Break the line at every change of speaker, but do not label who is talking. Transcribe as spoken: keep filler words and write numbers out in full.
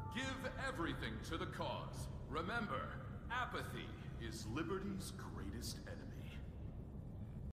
Give everything to the cause. Remember, apathy is liberty's greatest enemy.